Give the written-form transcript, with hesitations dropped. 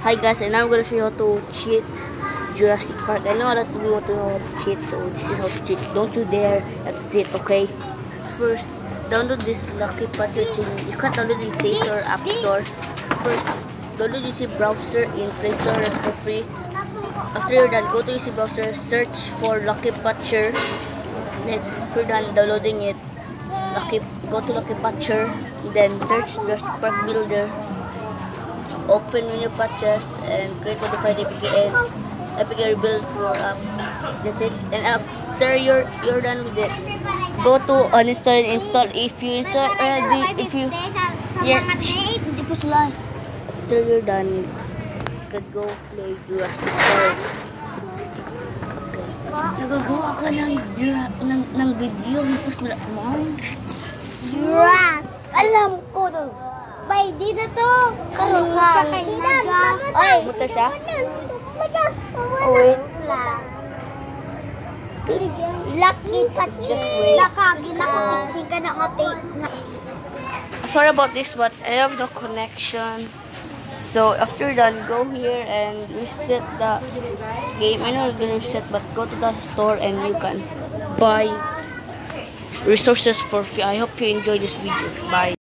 Hi guys, and I'm gonna show you how to cheat Jurassic Park. I know a lot of you want to know how to cheat, so this is how to cheat. Don't you dare exit, okay? First, download this Lucky Patcher thing. You can't download in Play Store or App Store. First, download UC browser in Play Store, it's for free. After you're done, go to UC browser, search for Lucky Patcher. Then, after you're done downloading it, go to Lucky Patcher, then search Jurassic Park Builder. Open menu patches and create modified APK rebuild for app. That's it. And after you're done with it, go to uninstall and install. If you install already, yes, hindi po sila. After you're done, you can go play Jurassic Park. Okay. Nagagawa ka ng video. Hindi po sila. Jurassic. Alam ko to. Bay, di na to. Karoon nga. Ay, buta siya? Wait lang. Lucky Patcher. Just wait. Nakakisting ka na ate. Sorry about this, but I have no connection. So after you're done, go here and reset the game. I know you're gonna reset, but go to the store and you can buy resources for free. I hope you enjoy this video. Bye.